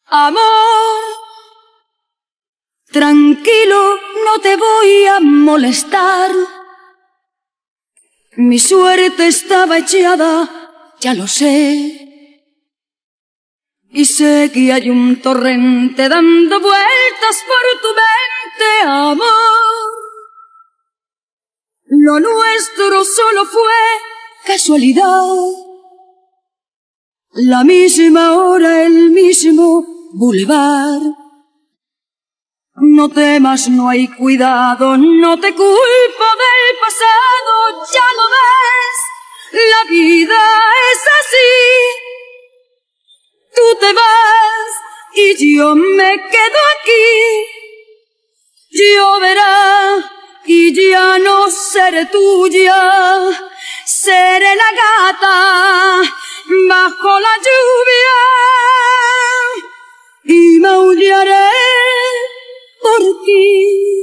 Amor, tranquilo, no te voy a molestar. Mi suerte estaba echada, ya lo sé. Y sé que hay un torrente dando vueltas por tu mente, amor. Lo nuestro solo fue casualidad. La misma hora, el mismo bulevar. No temas, no hay cuidado, no te culpo del pasado, ya lo ves, la vida es así. Tú te vas y yo me quedo aquí. Lloverá y ya no seré tuya, seré la gata bajo la lluvia y maullaré por ti.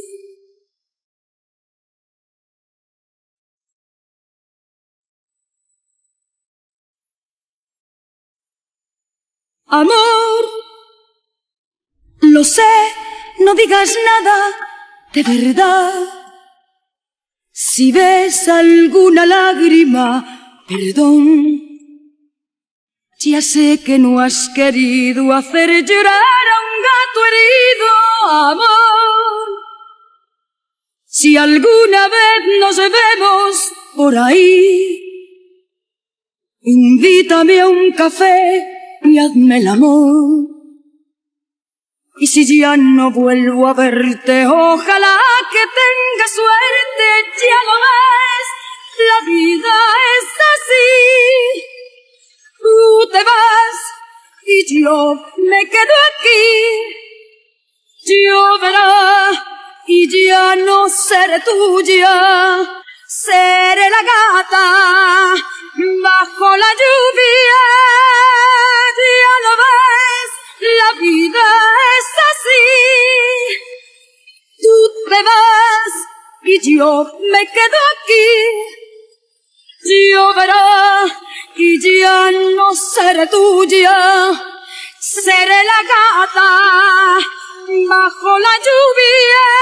Amor, lo sé, no digas nada de verdad. Si ves alguna lágrima, perdón. Ya sé que no has querido hacer llorar a un gato herido, amor. Si alguna vez nos vemos por ahí, invítame a un café y hazme el amor. Y si ya no vuelvo a verte, ojalá que tengas suerte, ya lo ves, la vida es así. Tú te vas y yo me quedo aquí. Lloverá y ya no seré tuya, seré la gata bajo la lluvia. Ya lo ves, la vida es así. Tú te vas y yo me quedo aquí. Lloverá y ya no seré tuya, seré la gata bajo la lluvia.